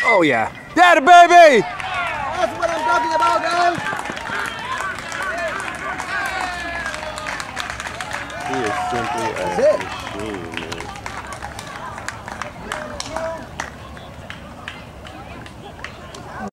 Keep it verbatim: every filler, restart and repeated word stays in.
Oh yeah. Daddy, baby! That's what I'm talking about, guys. He is simply a That's it. machine, man.